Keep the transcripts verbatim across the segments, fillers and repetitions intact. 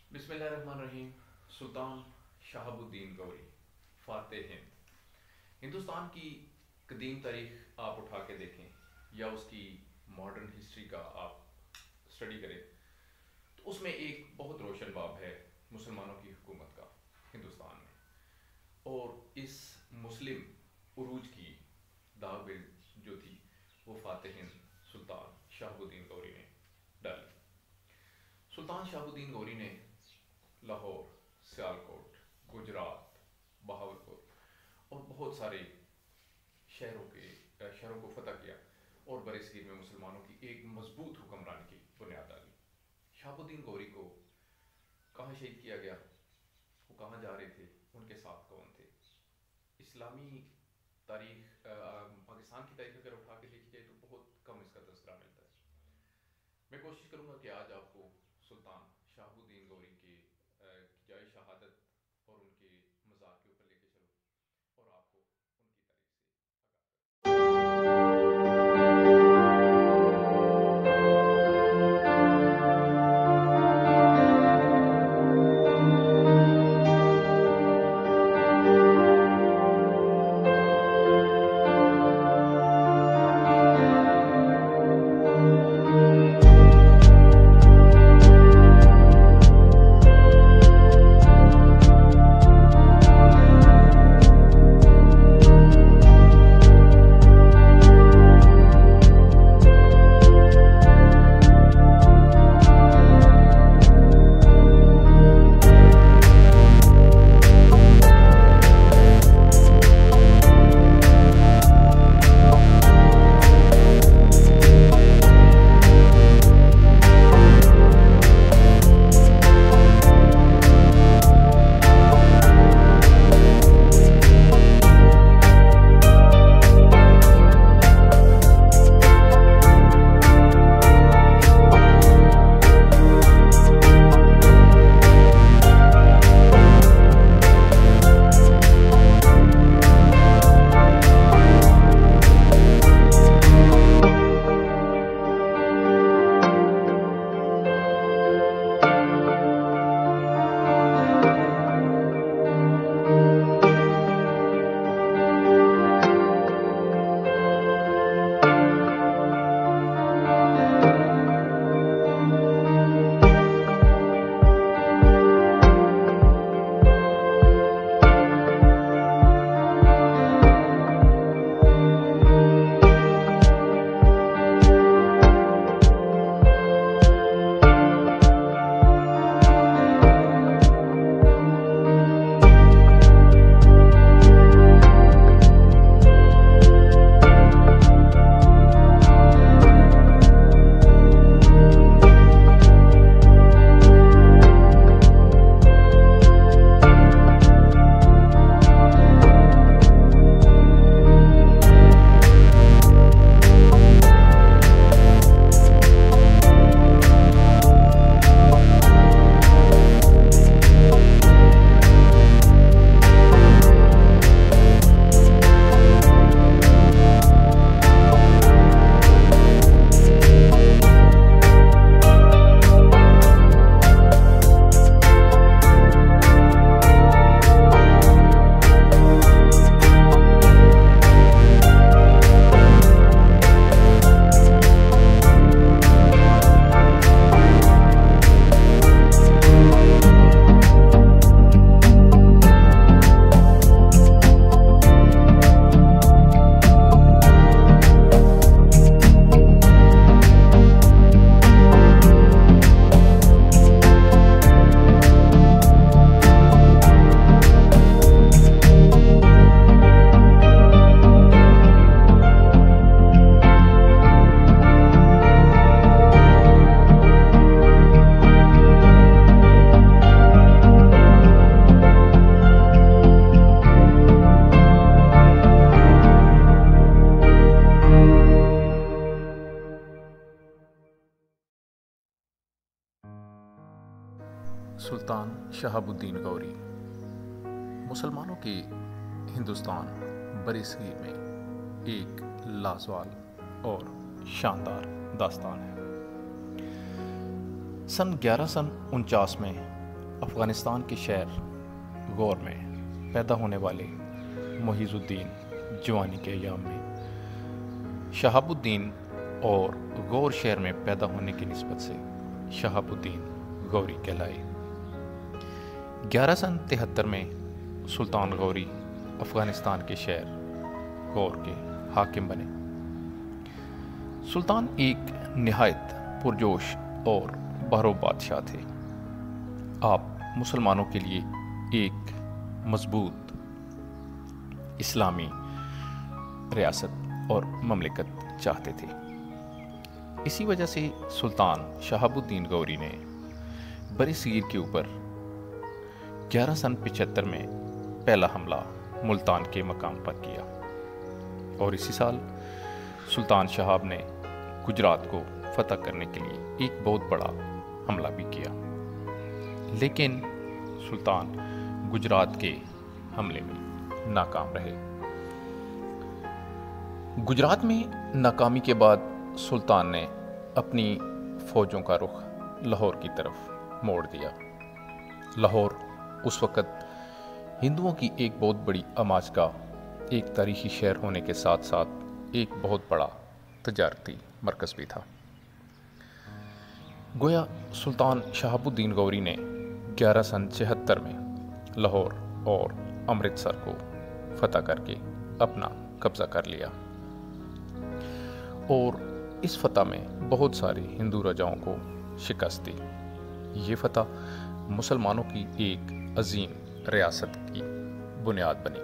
بسم اللہ الرحمن الرحیم۔ سلطان شہاب الدین غوری، فاتح ہند۔ ہندوستان کی قدیم تاریخ آپ اٹھا کے دیکھیں یا اس کی ماڈرن ہسٹری کا آپ اسٹڈی کریں تو اس میں ایک بہت روشن باب ہے مسلمانوں کی حکومت کا ہندوستان میں، اور اس مسلم عروج کی داغ بل جو تھی وہ فاتح ہند سلطان شہاب الدین غوری نے ڈالی۔ سلطان شہاب الدین غوری نے لاہور، سیالکوٹ، گجرات، بہاولپور اور بہت سارے شہروں کے شہروں کو فتح کیا اور برِ صغیر میں مسلمانوں کی ایک مضبوط حکمرانی کی بنیاد ڈالی۔ شہاب الدین غوری کو کہاں شہید کیا گیا، وہ کہاں جا رہے تھے، ان کے ساتھ کون تھے؟ اسلامی تاریخ پاکستان کی تاریخ اگر اٹھا کے دیکھی جائے تو بہت کم اس کا تذکرہ ملتا ہے۔ میں کوشش کروں گا کہ آج آپ کو سلطان شہاب الدین غوری کے جائے شہادت اور ان کے مزار کے اوپر لے کے چلوں اور آپ کو ان کی تاریخ سے سلطان شہاب الدین غوری مسلمانوں کے ہندوستان برِ صغیر میں ایک لازوال اور شاندار داستان ہے۔ سن گیارہ سن انچاس میں افغانستان کے شہر غور میں پیدا ہونے والے محیز الدین جوانی کے ایام میں شہاب الدین اور غور شہر میں پیدا ہونے کی نسبت سے شہاب الدین غوری کہلائے۔ گیارہ سن تہتر میں سلطان غوری افغانستان کے شہر غور کے حاکم بنے۔ سلطان ایک نہایت پرجوش اور بہرو بادشاہ تھے۔ آپ مسلمانوں کے لیے ایک مضبوط اسلامی ریاست اور مملکت چاہتے تھے۔ اسی وجہ سے سلطان شہاب الدین غوری نے بر صغیر کے اوپر گیارہ سن پچہتر میں پہلا حملہ ملتان کے مقام پر کیا، اور اسی سال سلطان شہاب نے گجرات کو فتح کرنے کے لیے ایک بہت بڑا حملہ بھی کیا، لیکن سلطان گجرات کے حملے میں ناکام رہے۔ گجرات میں ناکامی کے بعد سلطان نے اپنی فوجوں کا رخ لاہور کی طرف موڑ دیا۔ لاہور اس وقت ہندوؤں کی ایک بہت بڑی آماج کا ایک تاریخی شہر ہونے کے ساتھ ساتھ ایک بہت بڑا تجارتی مرکز بھی تھا۔ گویا سلطان شہاب الدین غوری نے گیارہ سن چھہتر میں لاہور اور امرتسر کو فتح کر کے اپنا قبضہ کر لیا، اور اس فتح میں بہت سارے ہندو راجاؤں کو شکست دی۔ یہ فتح مسلمانوں کی ایک عظیم ریاست کی بنیاد بنی۔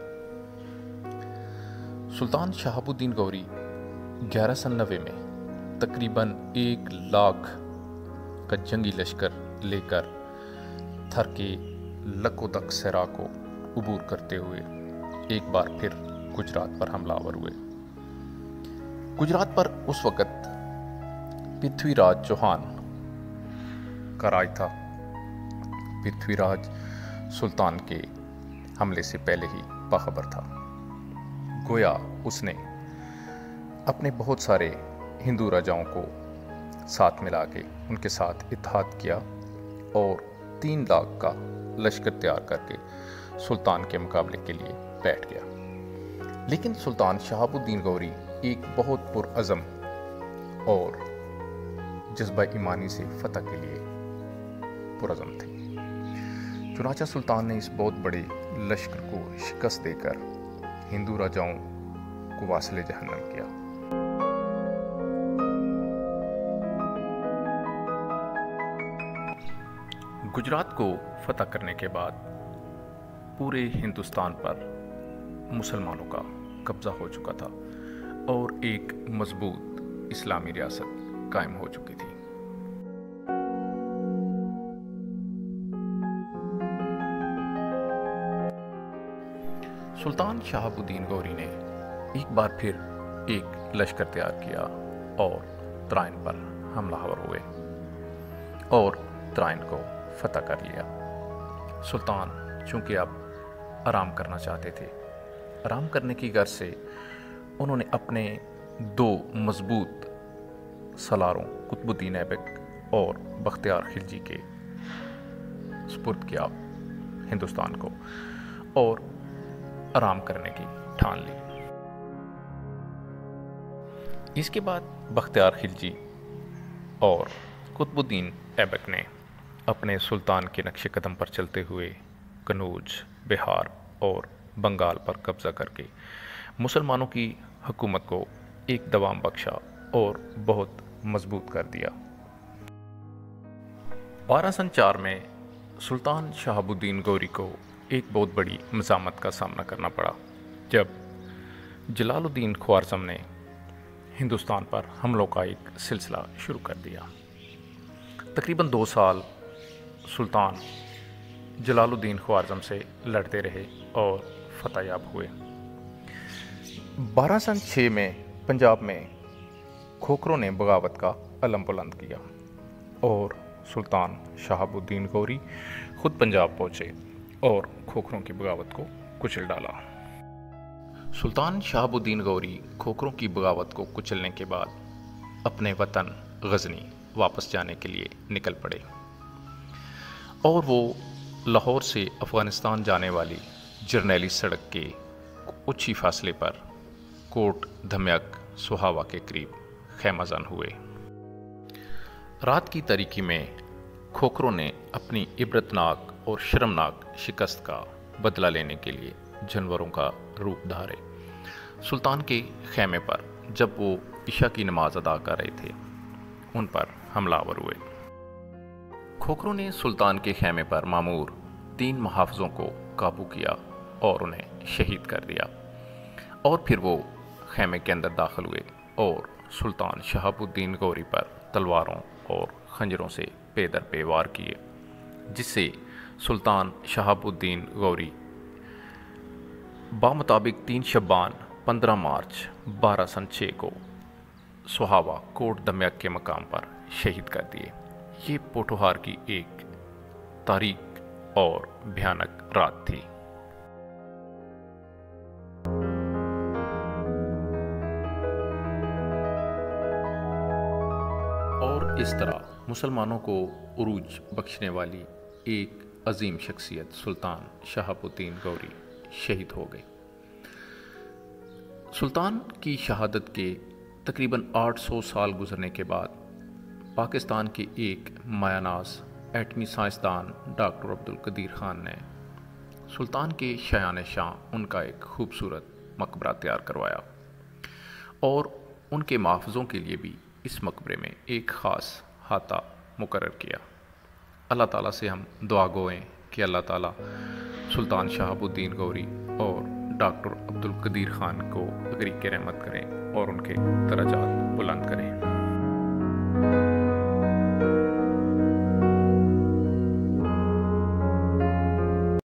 سلطان شہاب الدین غوری گیارہ سن نوے میں تقریباً ایک لاکھ کا جنگی لشکر لے کر تھر کے لکودک صحرا کو عبور کرتے ہوئے ایک بار پھر گجرات پر حملہ آور ہوئے۔ گجرات پر اس وقت پرتھوی راج چوہان کا راج تھا۔ پرتھوی راج سلطان کے حملے سے پہلے ہی باخبر تھا۔ گویا اس نے اپنے بہت سارے ہندو راجاؤں کو ساتھ ملا کے ان کے ساتھ اتحاد کیا اور تین لاکھ کا لشکر تیار کر کے سلطان کے مقابلے کے لیے بیٹھ گیا۔ لیکن سلطان شہاب الدین غوری ایک بہت پرعزم اور جذبہ ایمانی سے فتح کے لیے پرعزم تھے۔ چنانچہ سلطان نے اس بہت بڑے لشکر کو شکست دے کر ہندو راجاؤں کو واصل جہنم کیا۔ گجرات کو فتح کرنے کے بعد پورے ہندوستان پر مسلمانوں کا قبضہ ہو چکا تھا اور ایک مضبوط اسلامی ریاست قائم ہو چکی تھی۔ سلطان شہاب الدین غوری نے ایک بار پھر ایک لشکر تیار کیا اور ترائن پر حملہ آور ہوئے اور ترائن کو فتح کر لیا۔ سلطان چونکہ اب آرام کرنا چاہتے تھے، آرام کرنے کی غرض سے انہوں نے اپنے دو مضبوط سالاروں قطب الدین ایبک اور بختیار خلجی کے سپرد کیا ہندوستان کو اور آرام کرنے کی ٹھان لی۔ اس کے بعد بختیار خلجی اور قطب الدین ایبک نے اپنے سلطان کے نقش قدم پر چلتے ہوئے کنوج، بہار اور بنگال پر قبضہ کر کے مسلمانوں کی حکومت کو ایک دوام بخشا اور بہت مضبوط کر دیا۔ بارہ سن چار میں سلطان شہاب الدین غوری کو ایک بہت بڑی مزاحمت کا سامنا کرنا پڑا جب جلال الدین خوارزم نے ہندوستان پر حملوں کا ایک سلسلہ شروع کر دیا۔ تقریباً دو سال سلطان جلال الدین خوارزم سے لڑتے رہے اور فتح یاب ہوئے۔ بارہ سن چھ میں پنجاب میں کھوکھروں نے بغاوت کا علم بلند کیا اور سلطان شہاب الدین غوری خود پنجاب پہنچے اور کھوکھروں کی بغاوت کو کچل ڈالا۔ سلطان شہاب الدین غوری کھوکھروں کی بغاوت کو کچلنے کے بعد اپنے وطن غزنی واپس جانے کے لیے نکل پڑے اور وہ لاہور سے افغانستان جانے والی جرنیلی سڑک کے کچھ ہی فاصلے پر کوٹ دھمیک سہاوا کے قریب خیمہ زن ہوئے۔ رات کی تاریکی میں کھوکھروں نے اپنی عبرتناک اور شرمناک شکست کا بدلہ لینے کے لیے جانوروں کا روپ دھارے۔ سلطان کے خیمے پر جب وہ عشاء کی نماز ادا کر رہے تھے، ان پر حملہ آور ہوئے۔ کھوکھروں نے سلطان کے خیمے پر معمور تین محافظوں کو قابو کیا اور انہیں شہید کر دیا، اور پھر وہ خیمے کے اندر داخل ہوئے اور سلطان شہاب الدین غوری پر تلواروں اور خنجروں سے پے در پے وار کیے، جس سے سلطان شہاب الدین غوری بامطابق تین شعبان پندرہ مارچ بارہ سن چھ کو سہاوا کوٹ دھمیک کے مقام پر شہید کر دیے۔ یہ پوٹھوہار کی ایک تاریک اور بھیانک رات تھی۔ اور اس طرح مسلمانوں کو عروج بخشنے والی ایک عظیم شخصیت سلطان شہاب الدین غوری شہید ہو گئے۔ سلطان کی شہادت کے تقریباً آٹھ سو سال گزرنے کے بعد پاکستان کے ایک مایہ ناز ایٹمی سائنسدان ڈاکٹر عبدالقدیر خان نے سلطان کے شایان شاہ ان کا ایک خوبصورت مقبرہ تیار کروایا، اور ان کے محافظوں کے لیے بھی اس مقبرے میں ایک خاص احاطہ مقرر کیا۔ اللہ تعالیٰ سے ہم دعا گوئیں کہ اللہ تعالیٰ سلطان شہاب الدین غوری اور ڈاکٹر عبدالقدیر خان کو اغریق رحمت کریں اور ان کے درجات بلند کریں۔